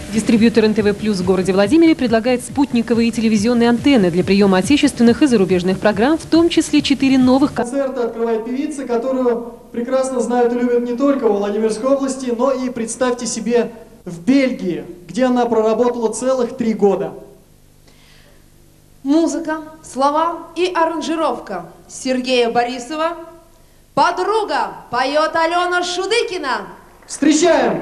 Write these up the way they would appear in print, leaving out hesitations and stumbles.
Дистрибьютор НТВ+ в городе Владимире предлагает спутниковые телевизионные антенны для приема отечественных и зарубежных программ, в том числе 4 новых концерта открывает певица, которую прекрасно знают и любят не только в Владимирской области, но и, представьте себе, в Бельгии, где она проработала целых 3 года. Музыка, слова и аранжировка Сергея Борисова. «Подруга» поет Алена Шудыкина. Встречаем!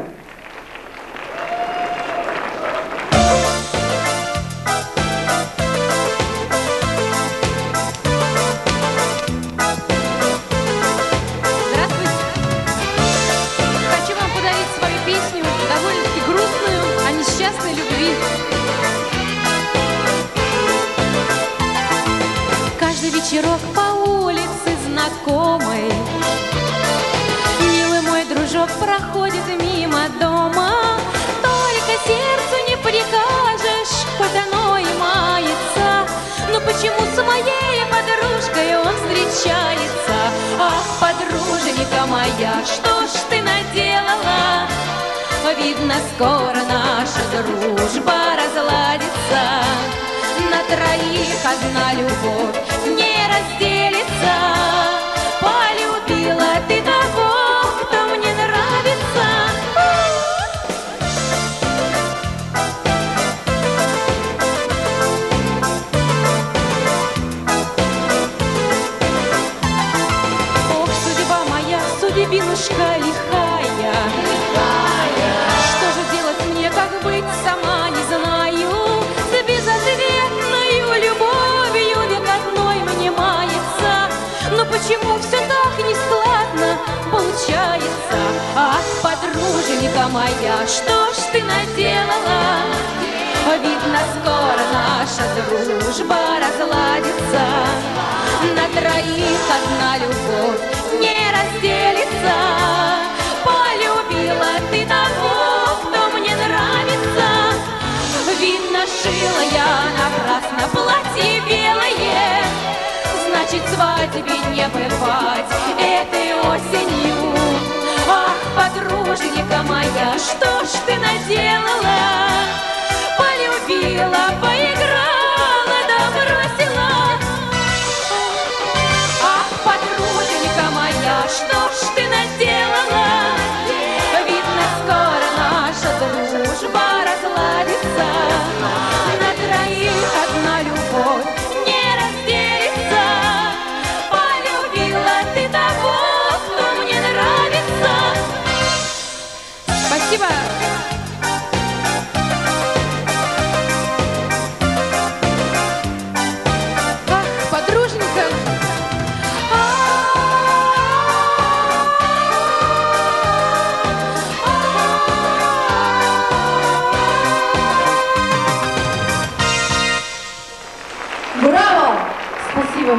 Вечерок по улице знакомой, милый мой дружок проходит мимо дома. Только сердцу не прикажешь, хоть оно и мается. Но почему с моей подружкой он встречается? Ах, подруженька моя, что ж ты наделала? Видно, скоро наша дружба разладится. На троих одна любовь не разделится. Полюбила ты того, кто мне нравится. Ох, судьба моя, судьбинушка лихая. Что же делать мне, как быть, сама не знаю. За безответною любовью век одной мне мается. Но почему все так нескладно получается? Ах, подруженька моя, что ж ты наделала? Видно, скоро наша дружба разладится. На троих одна любовь не разделится. Полюбила ты того, кто мне нравится. Видно, шила я напрасно платье белое. Значит, свадьбе не бывать этой осенью. Ах, подруженька моя, что ж ты наделала? Полюбила, поиграла, да бросила. Ах, подруженька моя, что ж ты наделала? Видно, скоро наша дружба разладится. На троих одна любовь не разделится. Полюбила ты того, кто мне нравится. Спасибо. Ах, подруженька. Браво! Спасибо.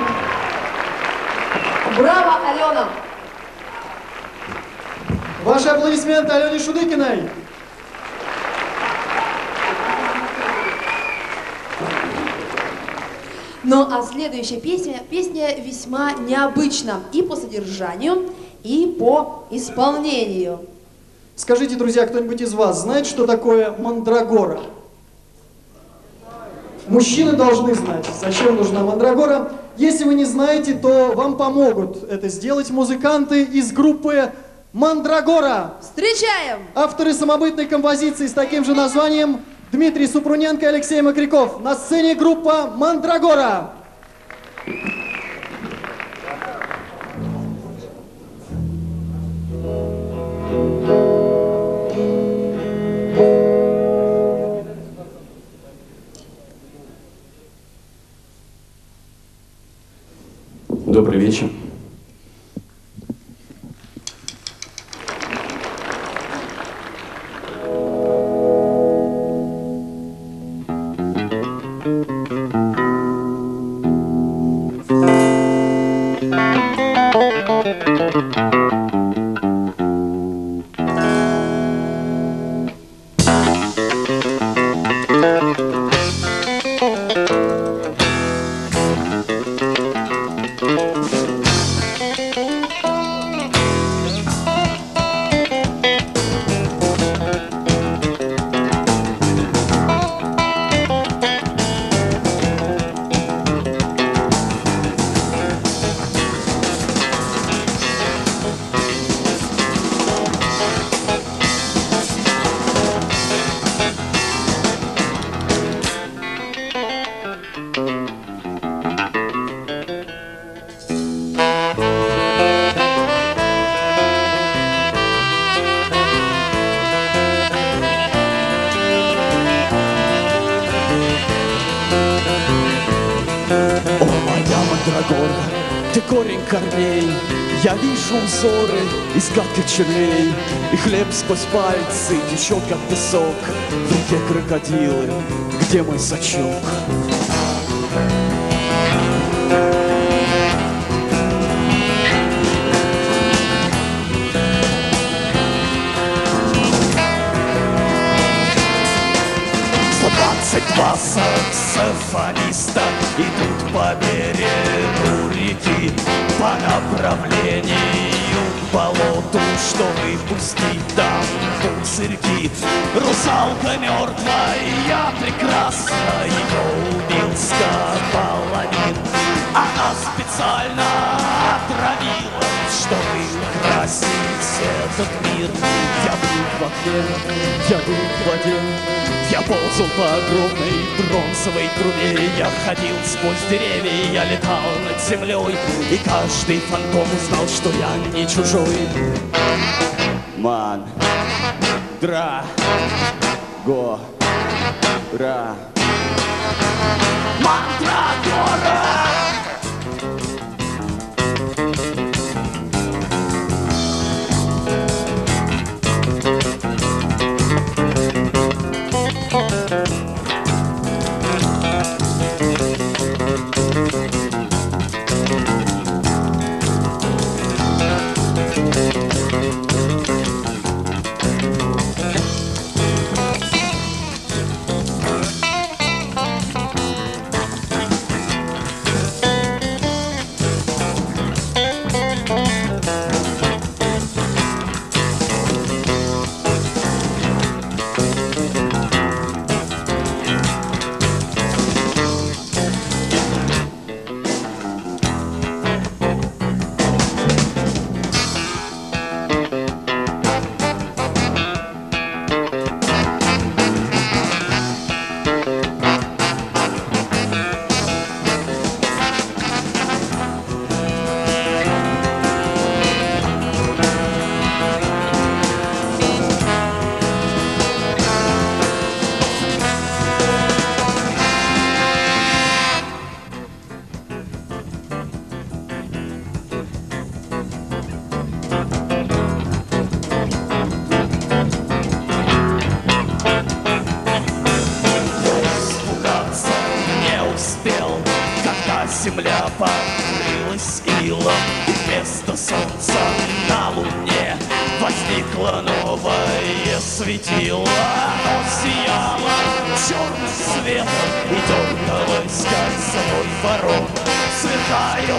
Браво, Алена! Ваши аплодисменты Алене Шудыкиной. Ну а следующая песня весьма необычна и по содержанию, и по исполнению. Скажите, друзья, кто-нибудь из вас знает, что такое мандрагора? Мужчины должны знать, зачем нужна мандрагора. Если вы не знаете, то вам помогут это сделать музыканты из группы «Мандрагора». Встречаем! Авторы самобытной композиции с таким же названием Дмитрий Супруненко и Алексей Макряков. На сцене группа «Мандрагора». Добрый вечер. гор, ты корень корней. Я вижу узоры из гадких червей, и хлеб сквозь пальцы течет, как песок. В руке крокодилы, где мой сачок? Два саксофониста идут по берегу реки по направлению к болоту, чтобы пустить там пузырьки. Русалка мертвая, прекрасна, ее убил скополамин. Она специально отравила, чтобы украсить этот мир. Я был в окне, я был в воде, я ползал по огромной бронзовой трубе. Я ходил сквозь деревья, я летал над землей, и каждый фантом узнал, что я не чужой. Ман, дра, го, ра, мандрагора. Земля покрылась илом, и вместо солнца на луне возникло новое светило. Оно сияло черным светом и дергалось, как злой ворон, сверкая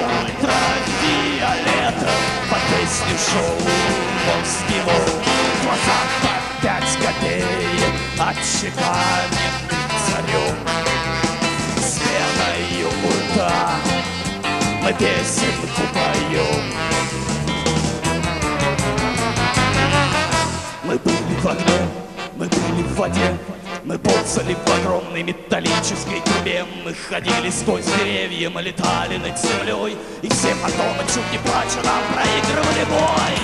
ультрафиолетом под песню шоу «Москимо». В глазах по 5 копеек отчеканенным царем, с пеною у рта мы песенку поем. Мы были в огне, мы были в воде, мы ползали в огромной металлической трубе. Мы ходили сквозь деревья, мы летали над землей, и все фантомы, чуть не плача, нам проигрывали бой.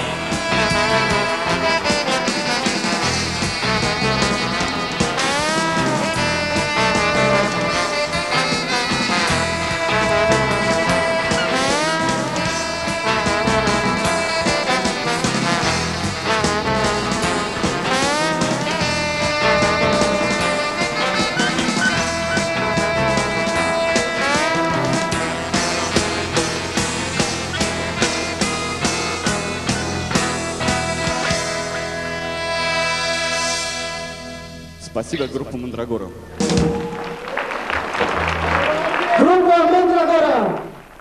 Спасибо, группа Мандрагора. Группа Мандрагора!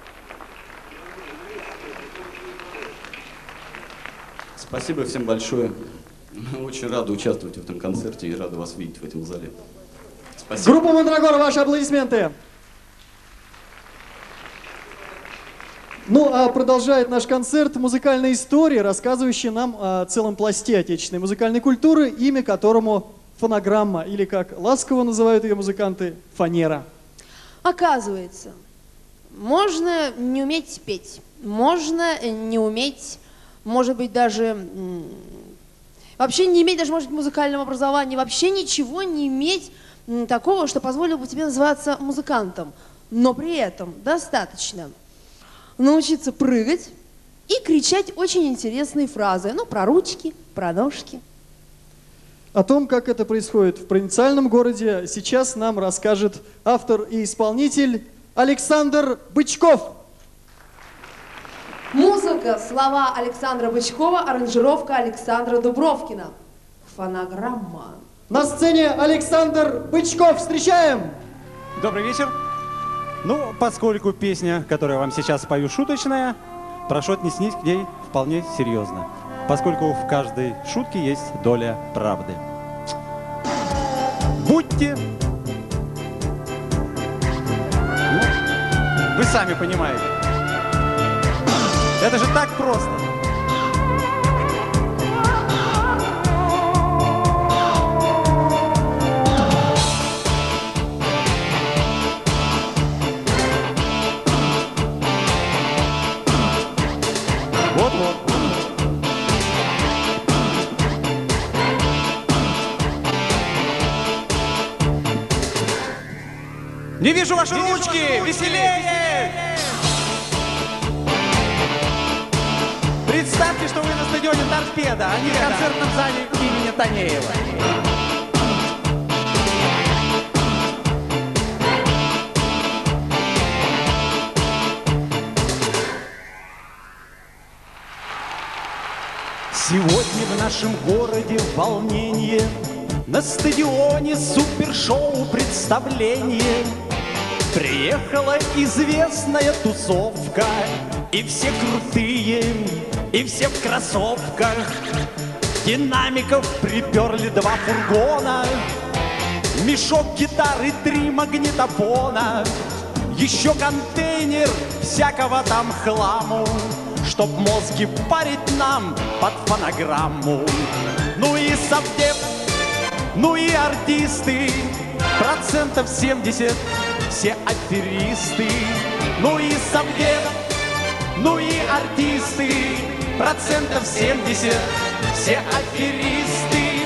Спасибо всем большое. Мы очень рады участвовать в этом концерте и рады вас видеть в этом зале. Спасибо. Группа Мандрагора, ваши аплодисменты. Ну, а продолжает наш концерт музыкальная история, рассказывающая нам о целом пласте отечественной музыкальной культуры, имя которому фонограмма, или, как ласково называют ее музыканты, фанера. Оказывается, можно не уметь петь, можно не уметь, может быть, даже вообще не иметь даже, может быть, музыкального образования, вообще ничего не иметь такого, что позволило бы тебе называться музыкантом, но при этом достаточно научиться прыгать и кричать очень интересные фразы. Ну, про ручки, про ножки. О том, как это происходит в провинциальном городе, сейчас нам расскажет автор и исполнитель Александр Бычков. Музыка, слова Александра Бычкова, аранжировка Александра Дубровкина. Фонограмма. На сцене Александр Бычков. Встречаем! Добрый вечер. Ну, поскольку песня, которую я вам сейчас спою, шуточная, прошу отнестись к ней вполне серьезно, поскольку в каждой шутке есть доля правды. Будьте... Ну, вы сами понимаете. Это же так просто. Вот-вот. Не вижу ваши ручки! Веселее! Представьте, что вы на стадионе «Торпедо», а не в концертном зале имени Танеева. Сегодня в нашем городе волнение, на стадионе супершоу представление. Приехала известная тусовка, и все крутые, и все в кроссовках. Динамиков приперли 2 фургона, мешок гитары, 3 магнитофона, еще контейнер всякого там хламу, чтоб мозги парить нам под фонограмму. Ну и совдеп, ну и артисты, 70% все аферисты. Ну и совдеп, ну и артисты, 70% все аферисты.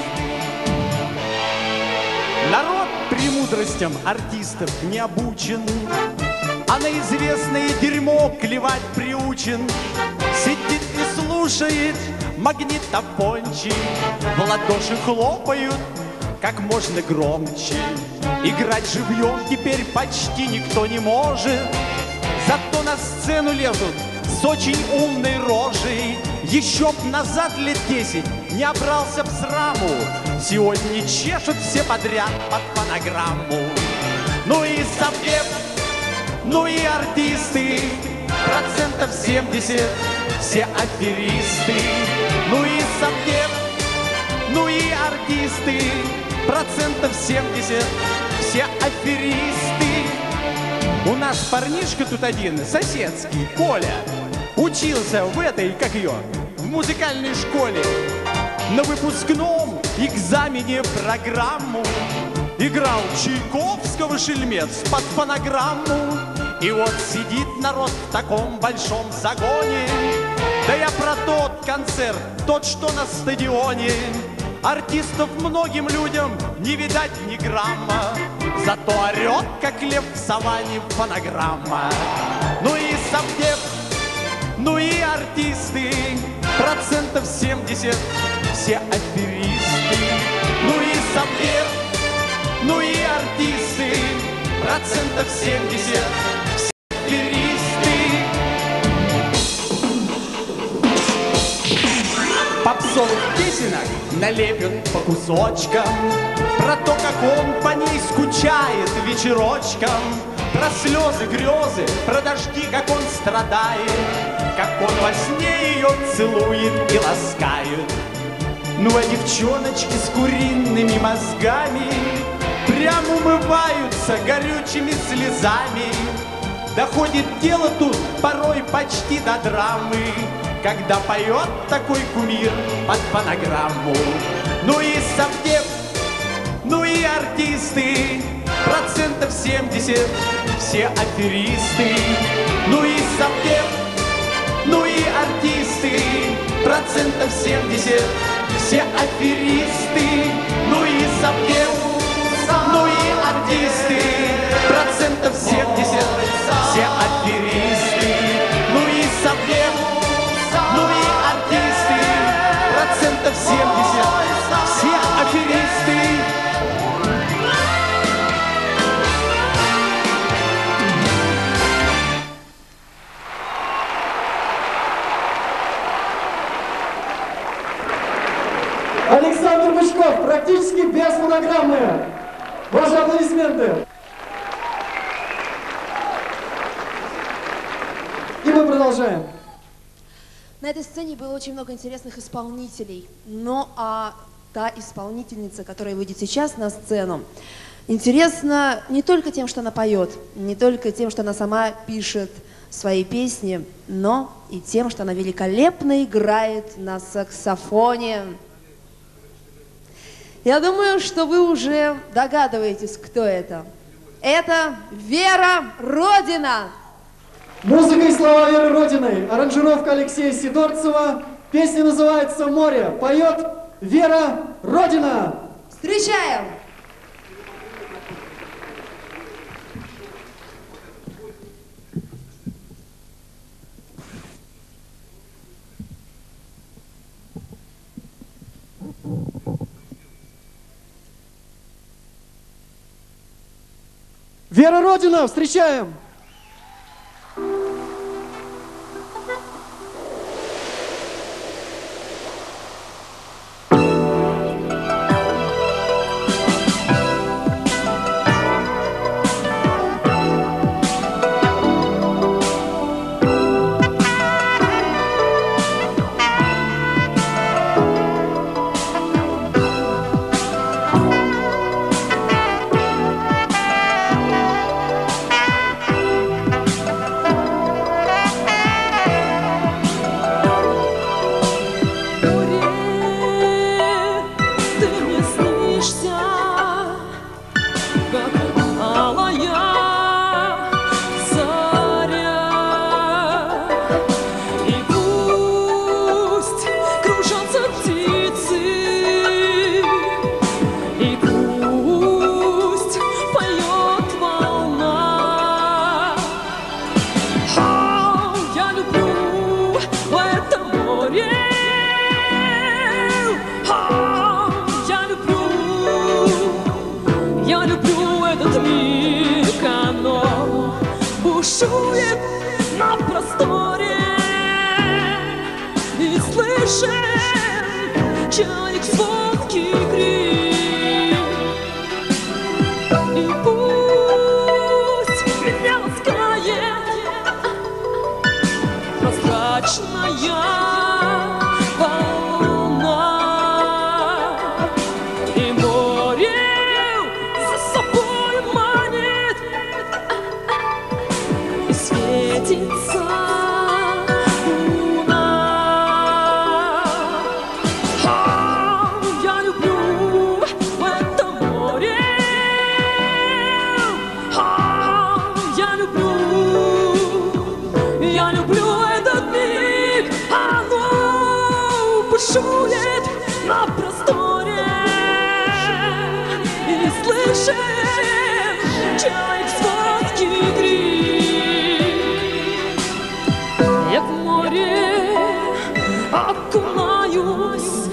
Народ премудростям артистов не обучен, а на известное дерьмо клевать приучен. Сидит и слушает магнитофончик, в ладоши хлопают как можно громче. Играть живьем теперь почти никто не может, зато на сцену лезут с очень умной рожей. Еще б назад лет 10 не обрался б сраму, сегодня чешут все подряд под фонограмму. Ну и совдеп, ну и артисты, 70% все аферисты. Ну и совдеп, ну и артисты, 70% все аферисты. У нас парнишка тут один, соседский, Коля, учился в этой, как ее, в музыкальной школе. На выпускном экзамене программу играл Чайковского «Шельмец» под фонограмму. И вот сидит народ в таком большом загоне. Да я про тот концерт, тот, что на стадионе. Артистов многим людям не видать ни грамма, зато орет, как лев в саванне, фонограмма. Ну и совдеп, ну и артисты, 70% все аферисты. Ну и совдеп, ну и артисты, 70% все аферисты. Попсовых песенок налепят по кусочкам, про то, как он по ней скучает вечерочком, про слезы, грезы, про дожди, как он страдает, как он во сне ее целует и ласкает. Ну а девчоночки с куриными мозгами прям умываются горючими слезами. Доходит дело тут порой почти до драмы, когда поет такой кумир под фонограмму. Ну и совдеп, ну и артисты, 70% все аферисты. Ну и совдеп, ну и артисты, 70% все аферисты. Ну и совдеп, ну и артисты, 70% все аферисты. Ну программы. Ваши аплодисменты. И мы продолжаем. На этой сцене было очень много интересных исполнителей. Ну а та исполнительница, которая выйдет сейчас на сцену, интересна не только тем, что она поет, не только тем, что она сама пишет свои песни, но и тем, что она великолепно играет на саксофоне. Я думаю, что вы уже догадываетесь, кто это. Это Вера Родина. Музыка и слова Веры Родиной. Аранжировка Алексея Сидорцева. Песня называется «Море». Поет Вера Родина. Встречаем! Вера Родина, встречаем! бушует на просторе, и слышим чаек звонкий крик. И пусть меня ласкает прозрачная волна, и море за собой манит, и светится луна. Я люблю это море, я люблю этот миг, оно бушует на просторе, и слышим чаек сладкий крик. Я в море окунаюсь,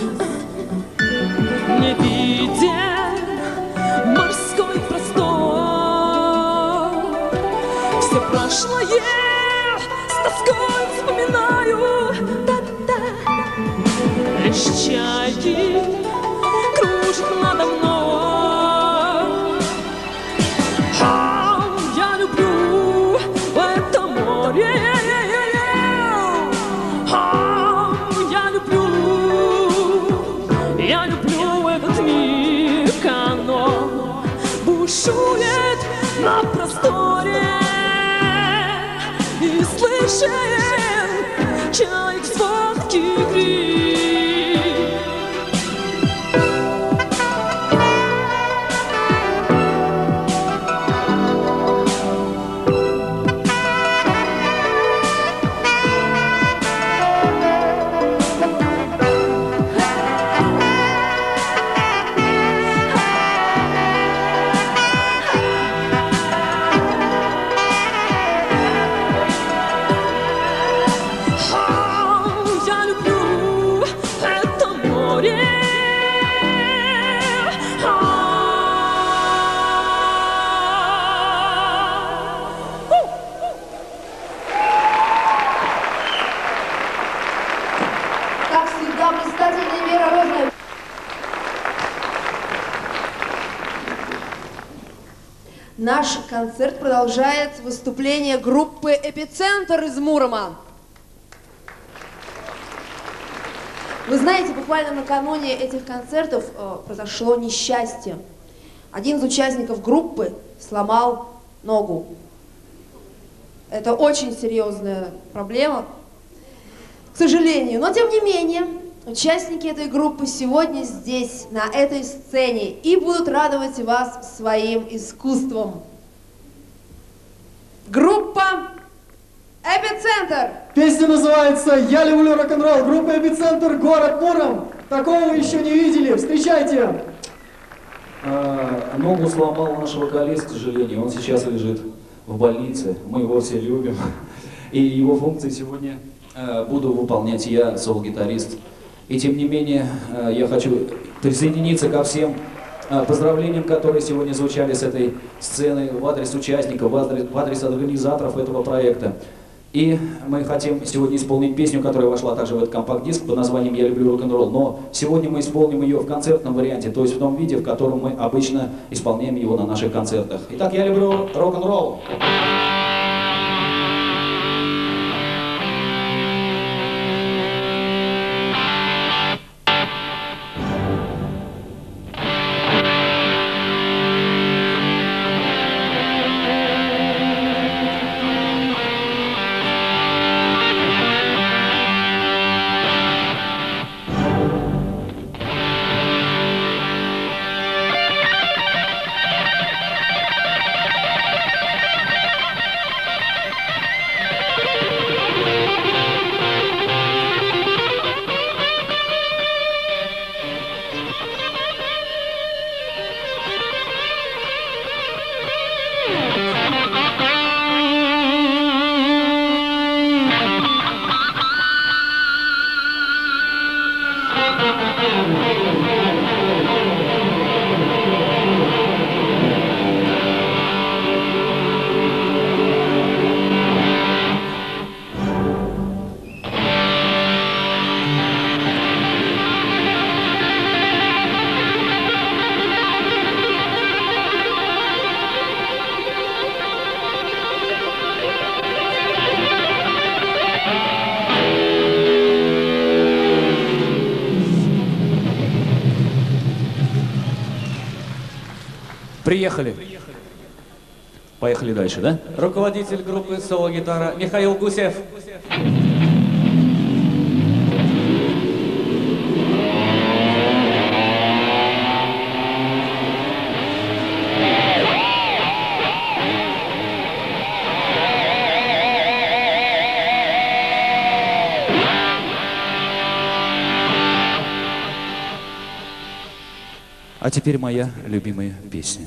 не видя морской простор. Все прошлое с тоской вспоминаю, да-да. Лишь чайки кружат надо мной. Я люблю это море, я люблю этот миг, оно бушует на просторе, и слышим чаек сладкий крик. Наш концерт продолжает выступление группы «Эпицентр» из Мурома. Вы знаете, буквально накануне этих концертов произошло несчастье. Один из участников группы сломал ногу. Это очень серьезная проблема, к сожалению. Но тем не менее, участники этой группы сегодня здесь, на этой сцене, и будут радовать вас своим искусством. Группа «Эпицентр». Песня называется «Я люблю рок-н-ролл». Группа «Эпицентр», город Муром. Такого вы еще не видели. Встречайте. Ногу сломал наш вокалист, к сожалению. Он сейчас лежит в больнице. Мы его все любим. И его функции сегодня буду выполнять я, соло-гитарист. И тем не менее, я хочу присоединиться ко всем поздравлениям, которые сегодня звучали с этой сцены в адрес участников, в адрес организаторов этого проекта. И мы хотим сегодня исполнить песню, которая вошла также в этот компакт-диск под названием «Я люблю рок-н-ролл». Но сегодня мы исполним ее в концертном варианте, то есть в том виде, в котором мы обычно исполняем его на наших концертах. Итак, «Я люблю рок-н-ролл». Приехали. Поехали дальше, да? Руководитель группы соло-гитара Михаил Гусев. А теперь моя любимая песня.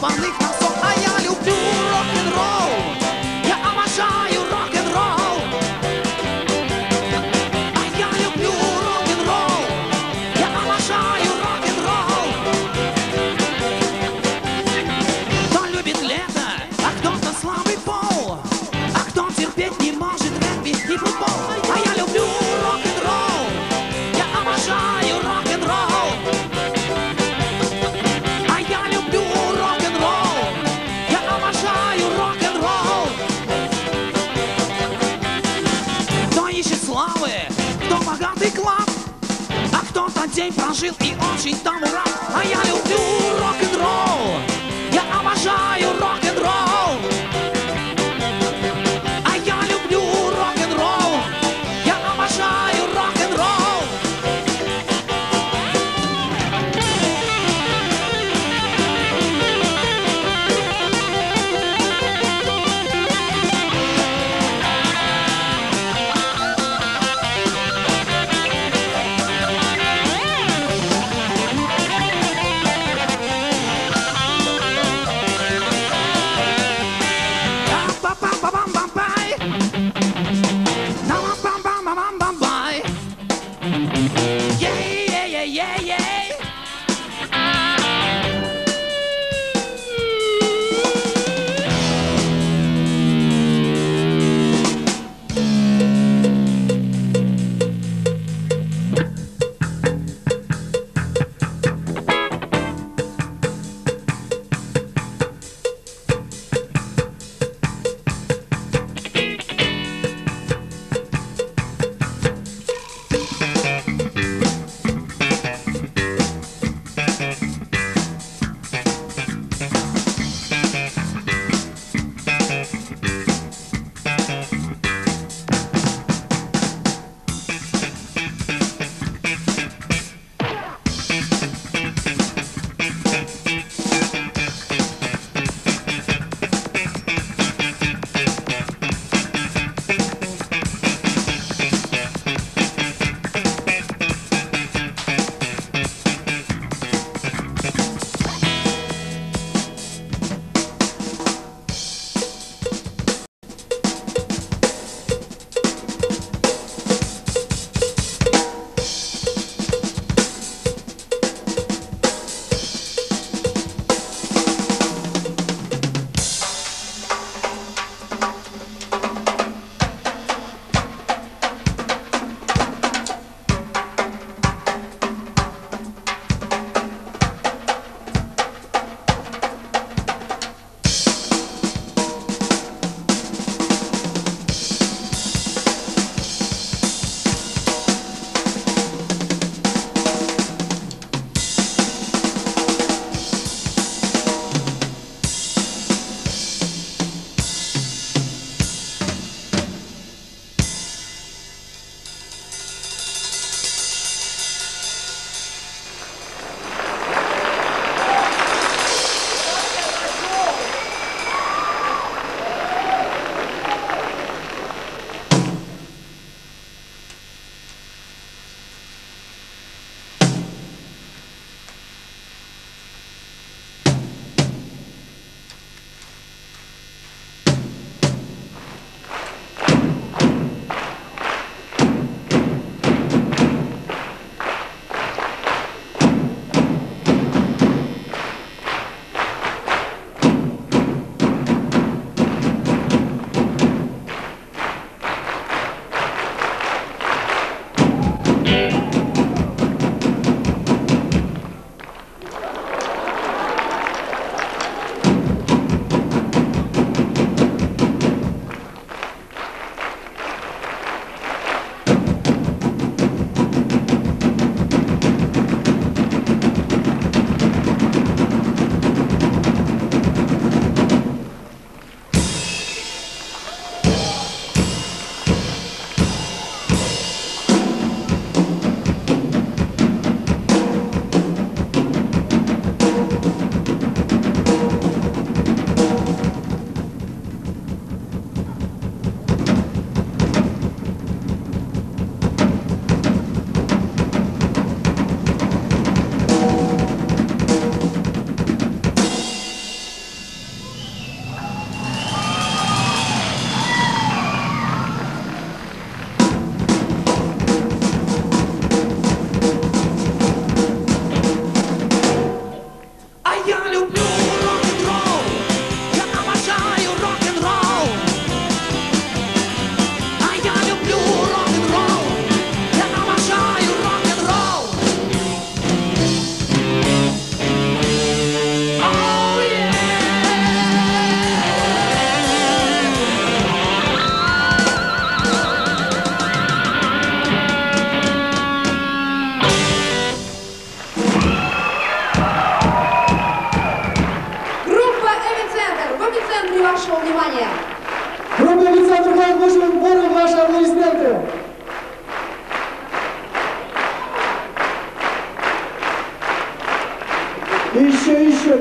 штопанных носов. А я люблю рок-н-ролл, я обожаю рок-н-ролл. А я люблю рок-н-ролл, я обожаю рок-н-ролл. Кто любит лето, а кто-то слабый пол, а кто терпеть не может регби и футбол. А я люблю рок-н-ролл, я обожаю рок-н-ролл. А я люблю рок-н-ролл, я обожаю рок-н-ролл. Кто ищет славы, кто богатый клаб, а кто-то день прожил и очень тому рад. А я люблю рок-н-ролл, я обожаю рок-н-ролл. А я люблю рок-н-ролл, я обожаю рок-н-ролл.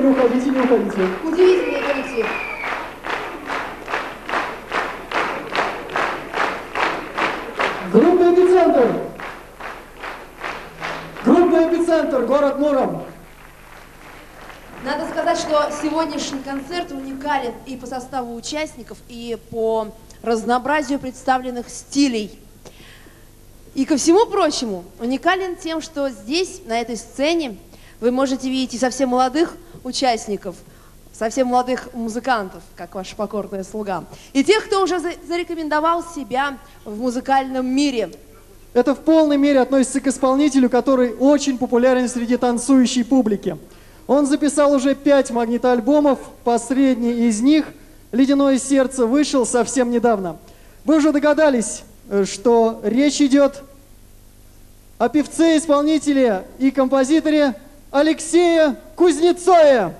не уходите, не уходите. Удивительный коллектив. Группа «Эпицентр». Группа «Эпицентр», город Муром. Надо сказать, что сегодняшний концерт уникален и по составу участников, и по разнообразию представленных стилей. И ко всему прочему, уникален тем, что здесь, на этой сцене, вы можете видеть и совсем молодых участников, совсем молодых музыкантов, как ваша покорная слуга, и тех, кто уже зарекомендовал себя в музыкальном мире. Это в полной мере относится к исполнителю, который очень популярен среди танцующей публики. Он записал уже 5 магнитоальбомов, последний из них, «Ледяное сердце», вышел совсем недавно. Вы уже догадались, что речь идет о певце, исполнителе и композиторе Алексее Кузнецове.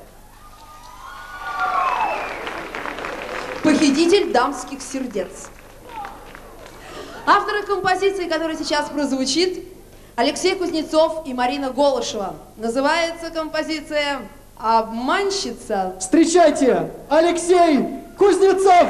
Похититель дамских сердец. Авторы композиции, которая сейчас прозвучит, Алексей Кузнецов и Марина Голышева. Называется композиция «Обманщица». Встречайте, Алексей Кузнецов!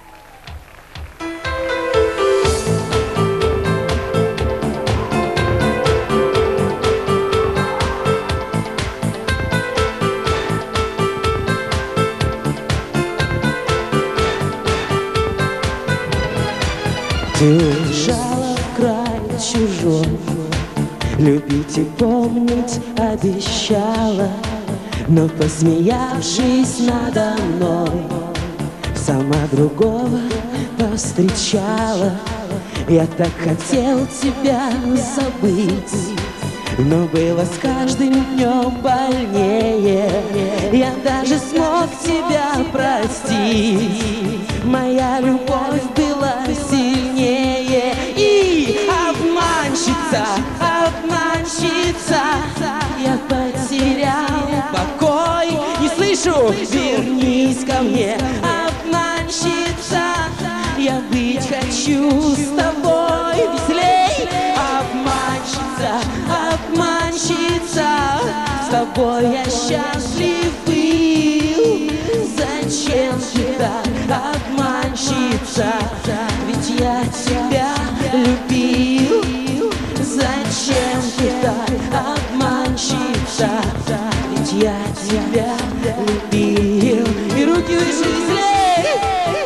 Ты уезжала в край чужой, любить и помнить обещала, но посмеявшись надо мной, сама другого повстречала. Я так хотел тебя забыть, но было с каждым днем больнее. Я даже смог тебя простить, моя любовь была сильнее. И обманщица, обманщица, я потерял покой. Не слышу, вернись ко мне, обманщица, я быть хочу с тобой. Веселей, обманщица, обманщица, с тобой я счастлив был. Зачем ты так, обманщица, ведь я тебя любил. Зачем ты так, обманщица, ведь я тебя любил. И руки выше, веселей,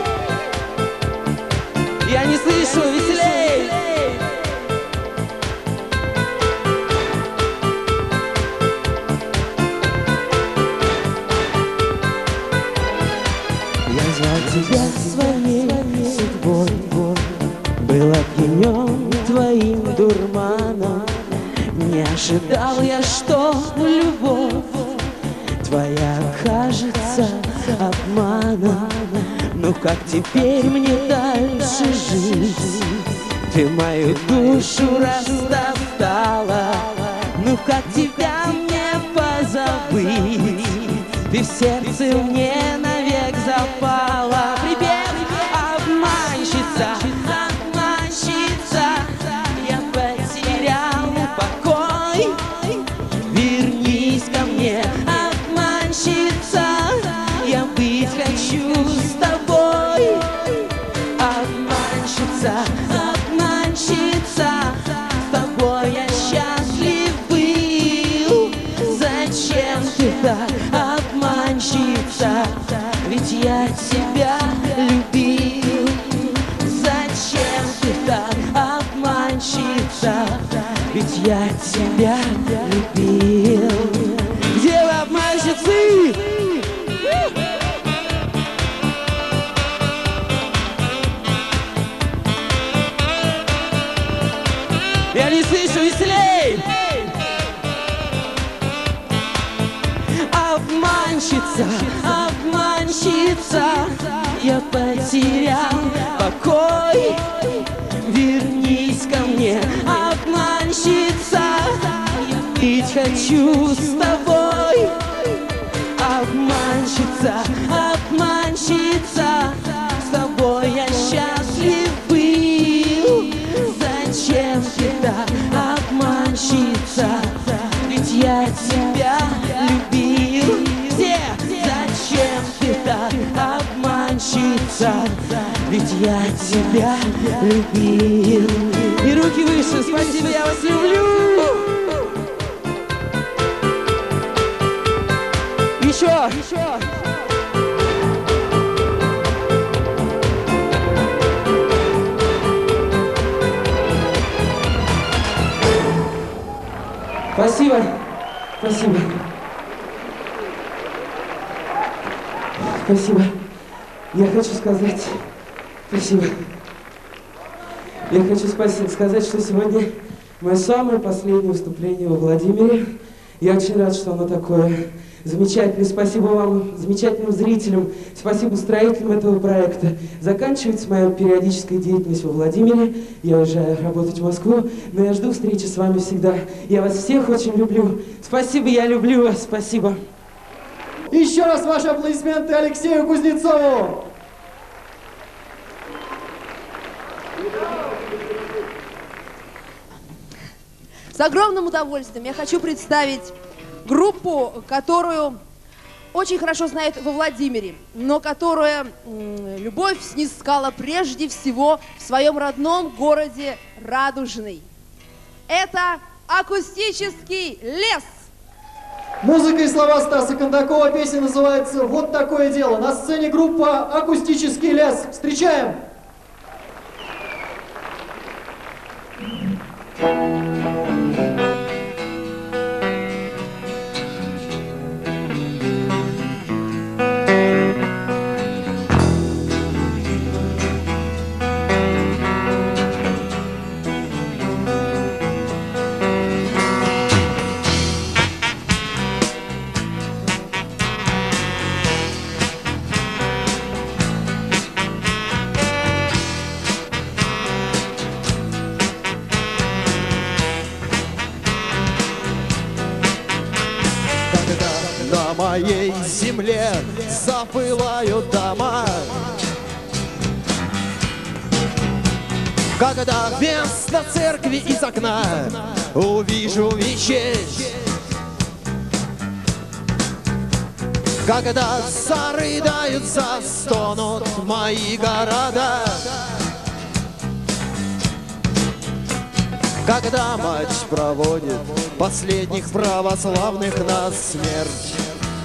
я не слышу, веселей. Тебя своей судьбой, был опьянен твоим дурманом. Не ожидал я, что любовь твоя окажется обманом. Ну как теперь мне дальше жить? Ты мою душу растоптала. Ну как тебя мне позабыть? Ты в сердце мне навек запала. Припев, обманщица, обманщица, я потерял покой. Вернись ко мне, обманщица, я быть хочу с тобой. Обманщица, обманщица, с тобой я счастлив был. Зачем ты так, обманщица, ведь я тебя любил. Зачем ты так, обманщица, ведь я тебя любил. Где вы, обманщицы? Я не слышу, веселей! Обманщица, обманщица, я потерял покой. Вернись ко мне, обманщица, я пить хочу с тобой. Обманщица, обманщица, с тобой я счастлив был. Зачем ты так, обманщица, ведь я тебя любил. Все кончится, ведь я тебя любил. И руки выше, спасибо, я вас люблю. Еще. Спасибо. Спасибо. Спасибо. Я хочу сказать спасибо. Я хочу сказать, что сегодня мое самое последнее выступление во Владимире. Я очень рад, что оно такое замечательное. Спасибо вам, замечательным зрителям. Спасибо строителям этого проекта. Заканчивается моя периодическая деятельность во Владимире. Я уезжаю работать в Москву, но я жду встречи с вами всегда. Я вас всех очень люблю. Спасибо, я люблю вас. Спасибо. Еще раз ваши аплодисменты Алексею Кузнецову. С огромным удовольствием я хочу представить группу, которую очень хорошо знают во Владимире, но которая любовь снискала прежде всего в своем родном городе Радужный. Это «Акустический лес». Музыка и слова Стаса Кондакова. Песня называется «Вот такое дело». На сцене группа «Акустический лес». Встречаем! На моей земле запылают дома, когда вместо церкви из окна увижу мечеть, когда зарыдаются, стонут мои города, когда мать проводит последних православных на смерть.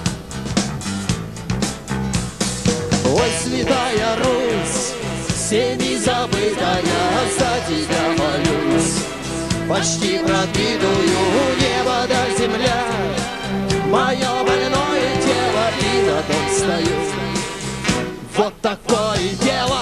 Ой, святая Русь, всеми забытая, за тебя молюсь. Почти пробитую небо до земля, мое больное тело, и на том стою. Вот такое дело.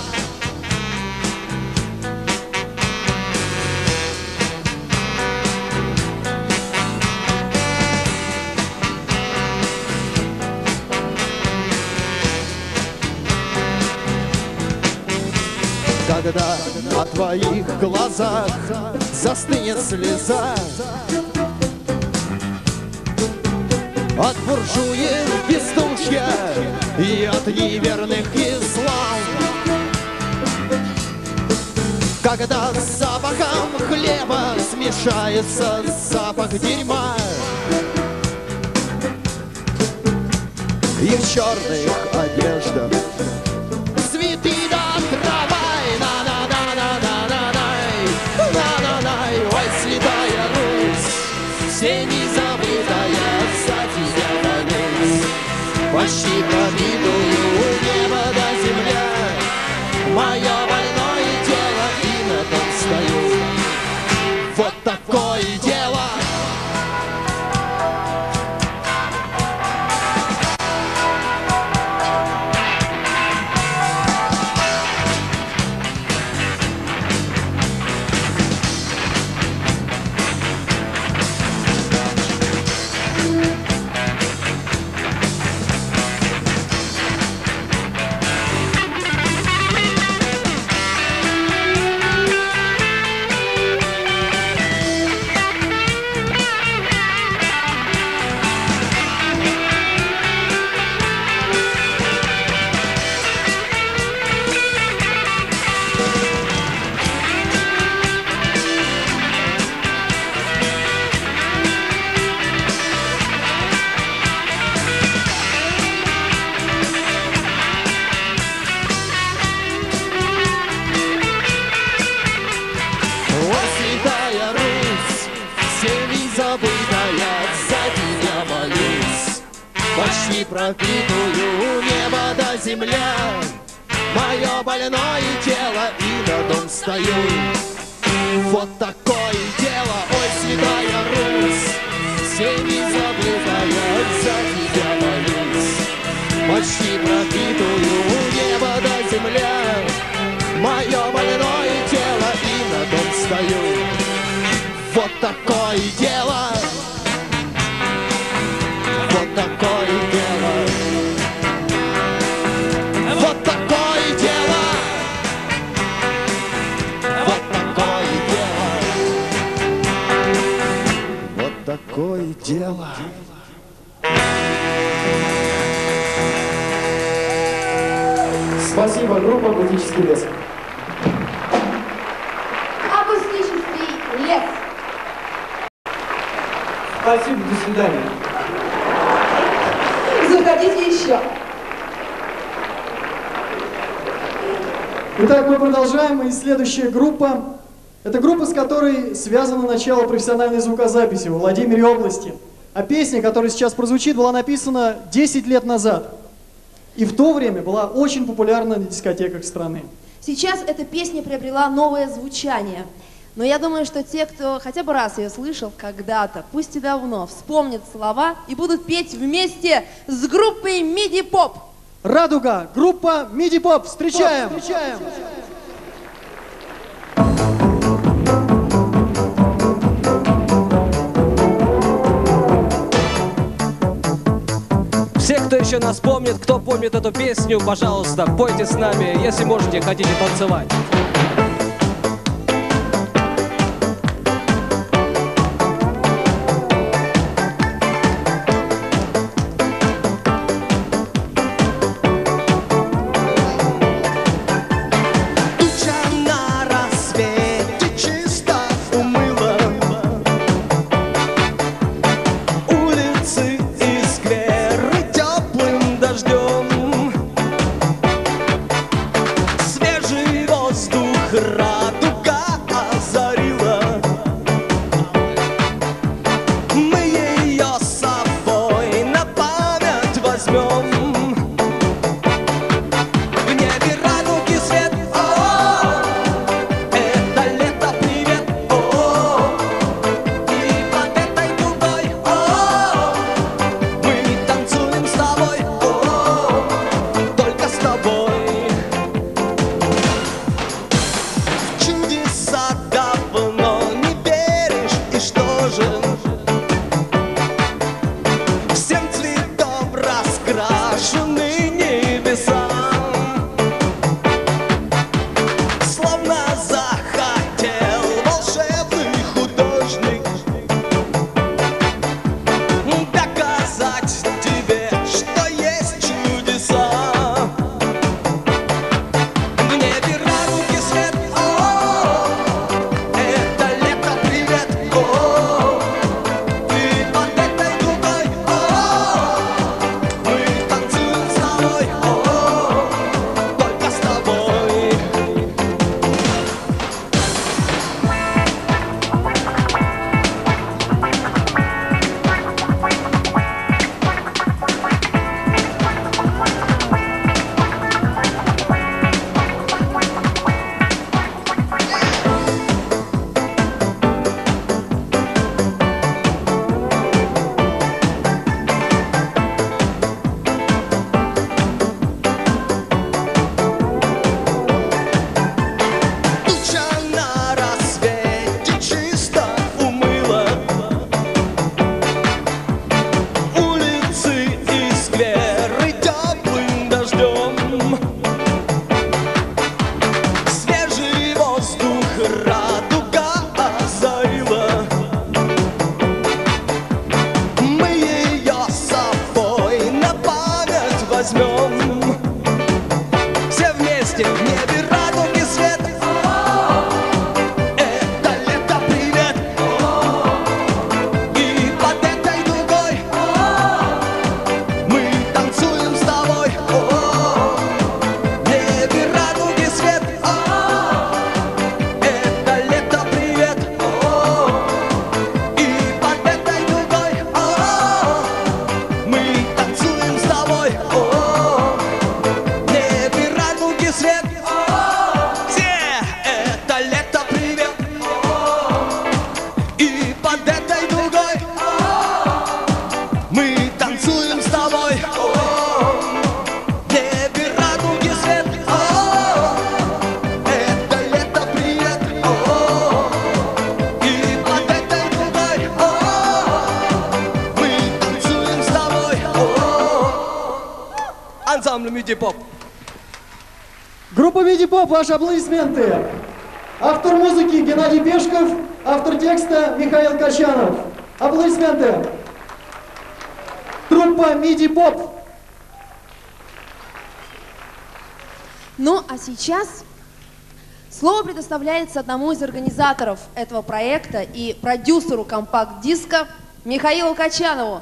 Когда на твоих глазах застынет слеза от буржуев бездушья и от неверных ислам, когда с запахом хлеба смешается запах дерьма, и в черных одеждах цветы да трава. Ой, святая Русь, всеми забытая, за тебя молюсь. Почти пробитую небо до земля, мое больное тело, и на том стою. Вот такое дело. пропитую небо до земля, мое больное тело, и на дом стою. Вот такое дело, ой, святая Русь, всеми забытая, за тебя молюсь. Почти пропитую небо до земля, мое больное тело, и на дом стою. Вот такое дело, вот такое дело, вот такое дело, вот такое дело, вот такое дело. Спасибо, группа «Акустический лес». Акустический лес. Спасибо, до свидания. Заходите еще. Итак, мы продолжаем, и следующая группа. Это группа, с которой связано начало профессиональной звукозаписи во Владимире области. А песня, которая сейчас прозвучит, была написана 10 лет назад. И в то время была очень популярна на дискотеках страны. Сейчас эта песня приобрела новое звучание. Но я думаю, что те, кто хотя бы раз ее слышал когда-то, пусть и давно, вспомнят слова и будут петь вместе с группой Миди-Поп. «Радуга», группа Миди-Поп. Встречаем! Встречаем! Все, кто еще нас помнит, кто помнит эту песню, пожалуйста, пойте с нами, если можете, хотите танцевать. ансамблю «Миди-поп». Группа «Миди-поп», ваши аплодисменты. Автор музыки Геннадий Пешков, автор текста Михаил Качанов. Аплодисменты. Группа «Миди-поп». Ну, а сейчас слово предоставляется одному из организаторов этого проекта и продюсеру компакт-диска Михаилу Качанову.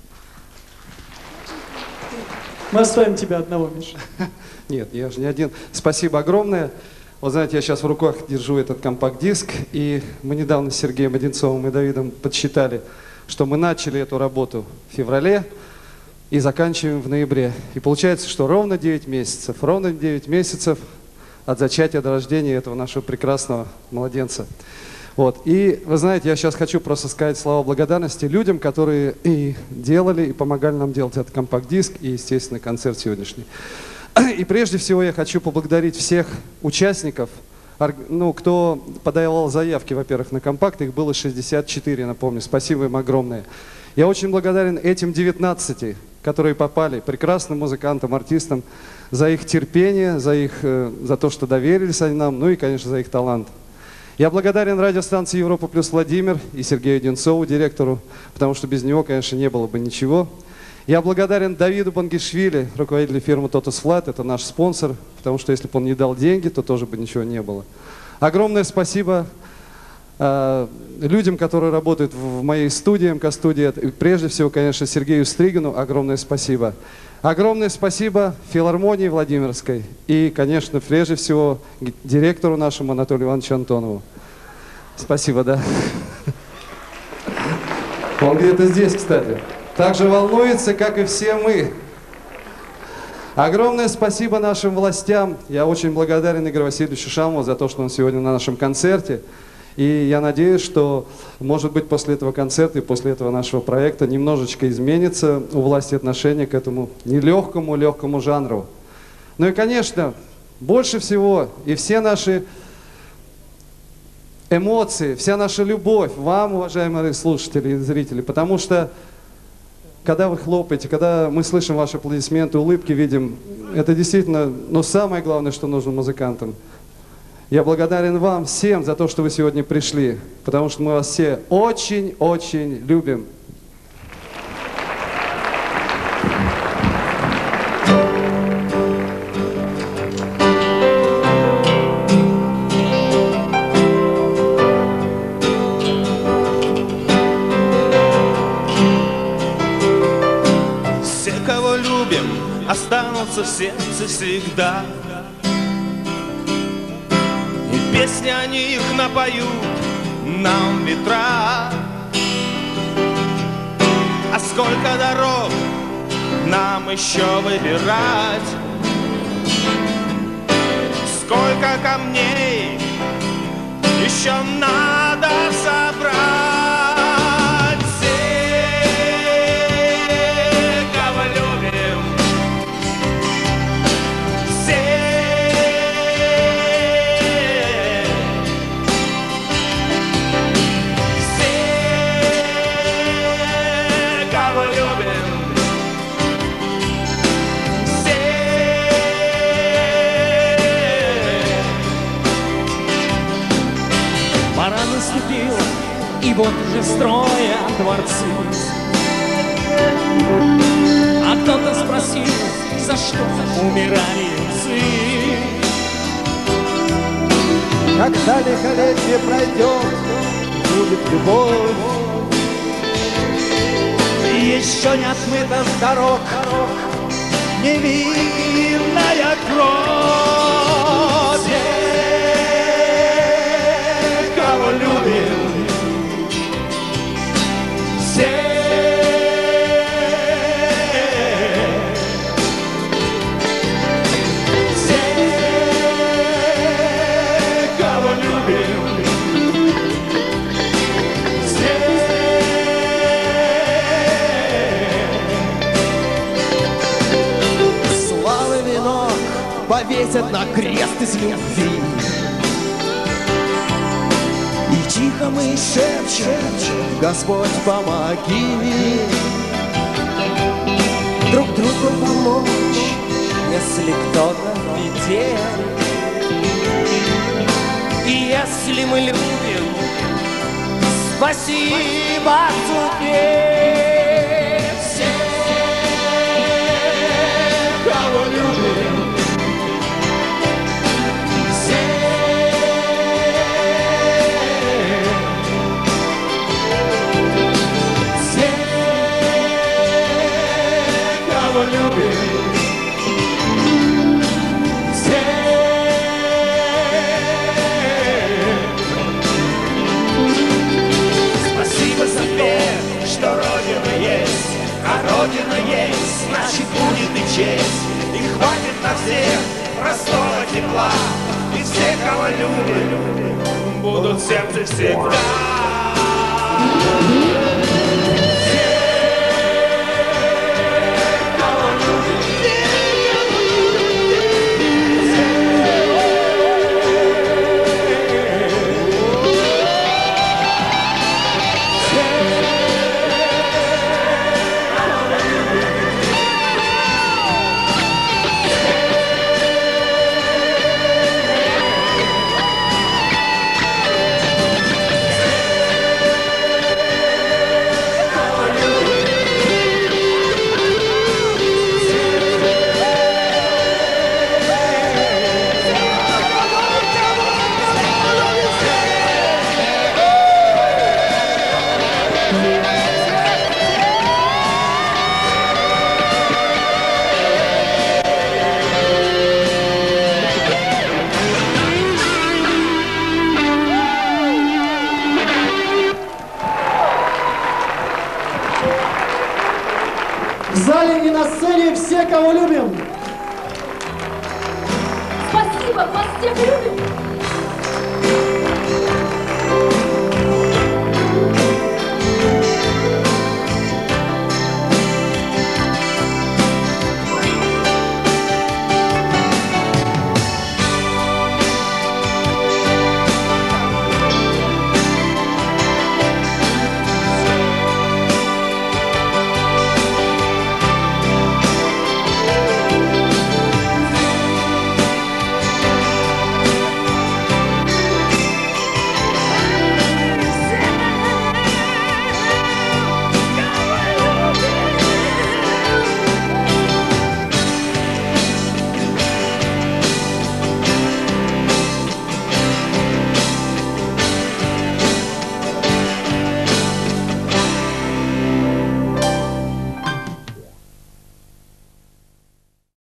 Мы оставим тебя одного, Миша. Нет, я же не один. Спасибо огромное. Вот знаете, я сейчас в руках держу этот компакт-диск, и мы недавно с Сергеем Одинцовым и Давидом подсчитали, что мы начали эту работу в феврале и заканчиваем в ноябре. И получается, что ровно 9 месяцев от зачатия до рождения этого нашего прекрасного младенца. Вот. И вы знаете, я сейчас хочу просто сказать слова благодарности людям, которые и делали, и помогали нам делать этот компакт-диск, и, естественно, концерт сегодняшний. И прежде всего я хочу поблагодарить всех участников, ну, кто подавал заявки, во-первых, на компакт, их было 64, напомню, спасибо им огромное. Я очень благодарен этим 19, которые попали, прекрасным музыкантам, артистам, за их терпение, за то, что доверились они нам, ну и, конечно, за их талант. Я благодарен радиостанции «Европа плюс Владимир» и Сергею Одинцову, директору, потому что без него, конечно, не было бы ничего. Я благодарен Давиду Бангишвили, руководителю фирмы Totus Flat, это наш спонсор, потому что если бы он не дал деньги, то тоже бы ничего не было. Огромное спасибо людям, которые работают в моей студии, МК-студии. Прежде всего, конечно, Сергею Стригину огромное спасибо. Огромное спасибо филармонии Владимирской и, конечно, прежде всего директору нашему Анатолию Ивановичу Антонову. Спасибо, да. Он где-то здесь, кстати. Так же волнуется, как и все мы. Огромное спасибо нашим властям. Я очень благодарен Игорю Васильевичу Шамову за то, что он сегодня на нашем концерте. И я надеюсь, что, может быть, после этого концерта и после этого нашего проекта немножечко изменится у власти отношение к этому легкому жанру. Ну и, конечно, больше всего и все наши эмоции, вся наша любовь вам, уважаемые слушатели и зрители, потому что когда вы хлопаете, когда мы слышим ваши аплодисменты, улыбки видим, это действительно, самое главное, что нужно музыкантам. Я благодарен вам всем за то, что вы сегодня пришли, потому что мы вас все очень-очень любим. Все, кого любим, останутся в сердце всегда. Песни они их напоют нам ветра. А сколько дорог нам еще выбирать, сколько камней еще надо собрать. Все, кого любим, и вот уже строя дворцы. А кто-то спросил, за что умирали отцы. Когда лихолетие пройдет, будет любовь. Еще не отмыта с дорог невинная кровь. Все, кого любим, все, кого любим, славы венок повесят на крест из любви. И тихо мы шепчем: Господь, помоги друг другу помочь если кто-то в беде. И если мы любим, спасибо судьбе. Все, кого любим, все, кого любим. Что Родина есть, а Родина есть, значит будет и честь. И хватит на всех простого тепла, и все, кого любим, будут в сердце всегда. В зале и на сцене все, кого любим. Спасибо, вас всех любим.